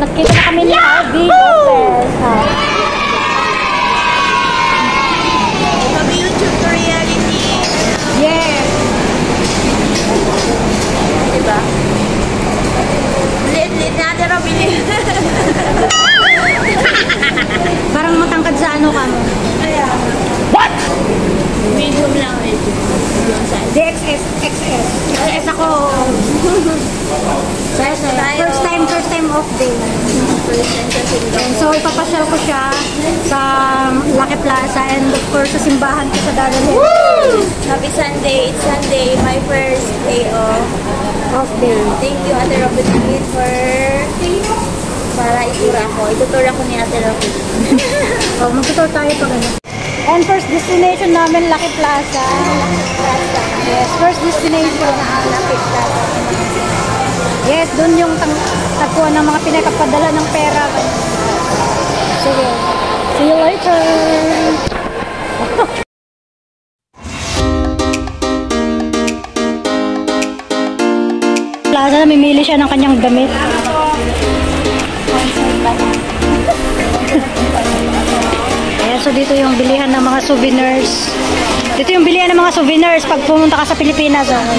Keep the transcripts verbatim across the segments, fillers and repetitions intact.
Nakita na kami ni Harvey Lopez. Kami YouTube to reality. Yes. Diba? Lit-lit natin ang bilhin. Parang matangkad sa ano ka mo. What? Medium lang, medium. D X S, X S. X S ako. First time, first time off day. First time sa Singapore. So, ipapasyal ko siya sa Lucky Plaza and of course sa simbahan ko sa dadalhin. Happy Sunday. It's Sunday. My first day off. Off day. Thank you, Ate Robin, for para itura ko. Itutura ko ni Ate Robin. Oh, magtutur tayo pag ano. And first destination namin, Lucky Plaza. Plaza. Yes, first destination. Lucky Plaza. Yes, dun yung tagpuan ng mga pinakapadala ng pera. Sige. See you later. Plaza, namimili siya ng kanyang damit. Ayan, so dito yung bilihan ng mga souvenirs. Dito yung bilihan ng mga souvenirs pag pumunta ka sa Pilipinas. Oh.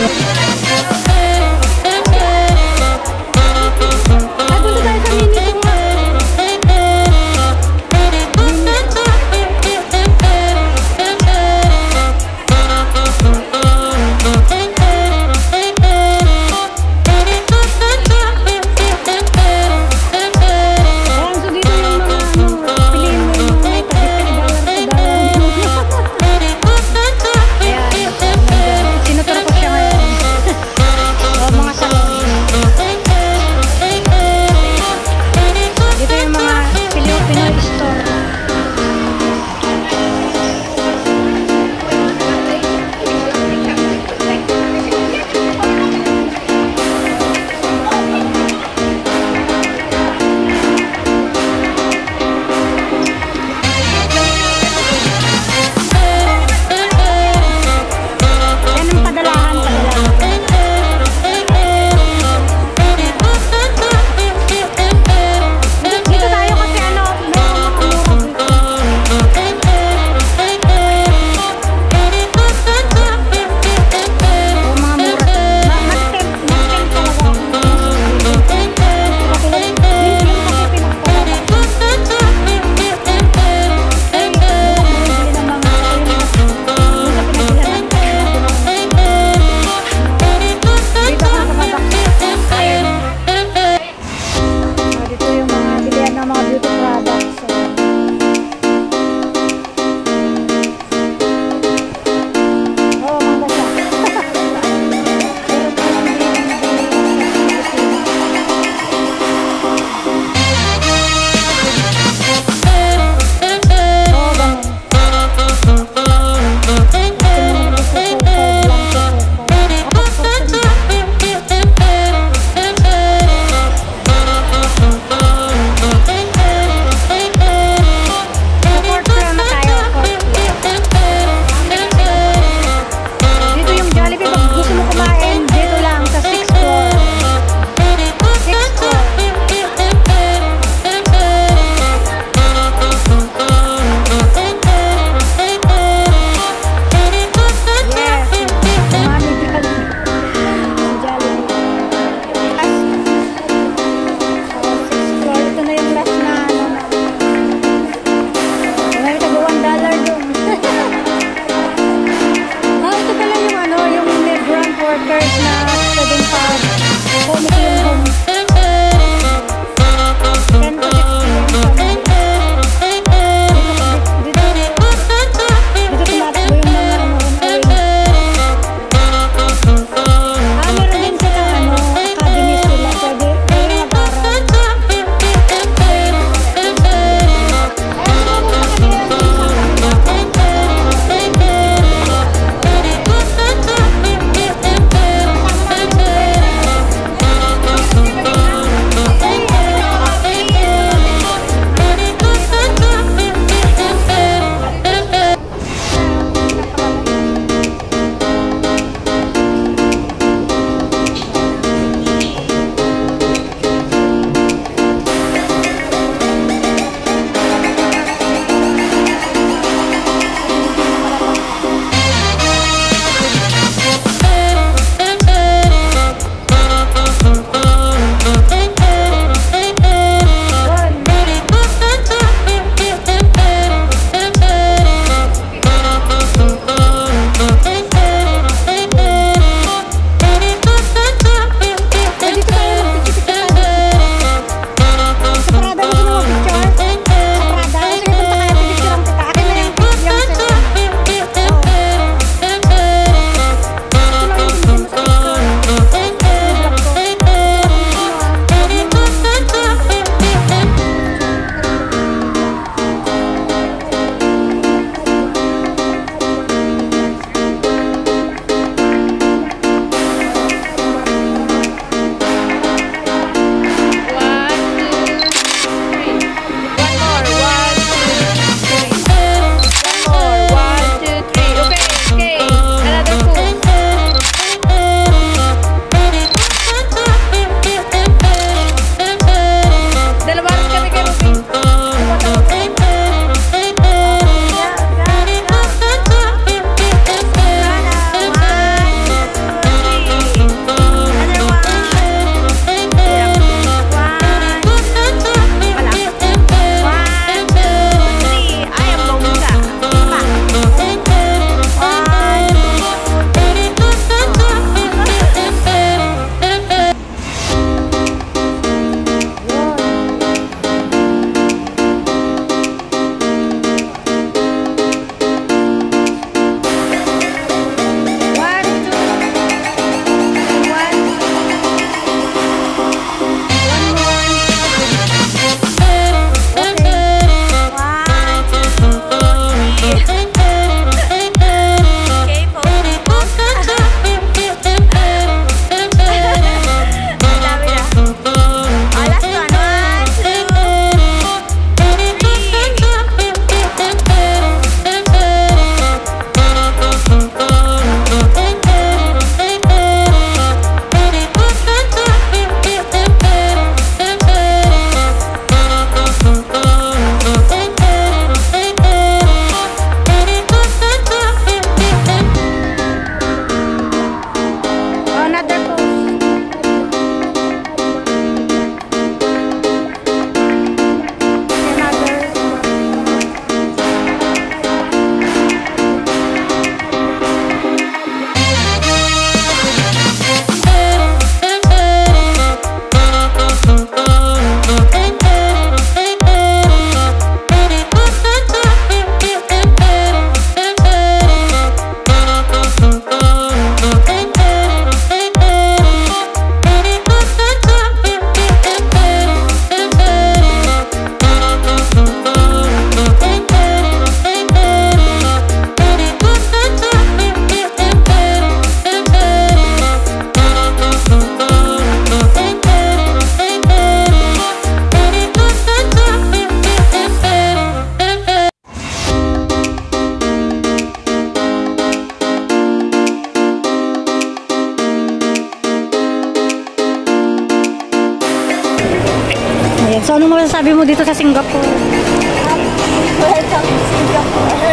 masasabi mo dito sa Singapore? Welcome to Singapore.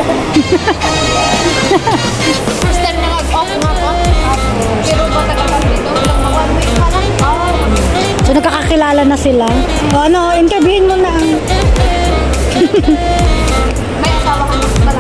First time na mag-off nga po. Pero ba tagal dito? Lang mga one week pa lang. So nagkakakilala na sila. O ano, interviewin mo na. May asawa ka na pala.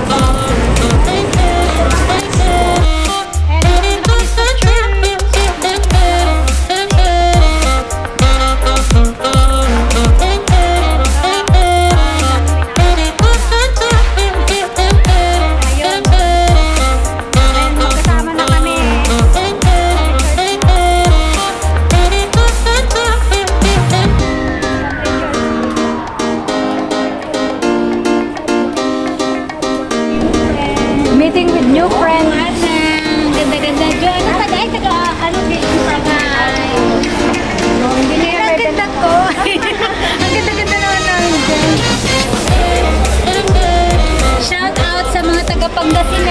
Meeting with new friends. Ganda-ganda dyan. Taga ay taga ano dito sa ngay. Hindi na yan. Ang ganda ko. Ang ganda-ganda naman namin dyan. Shout out sa mga taga Pangasinan.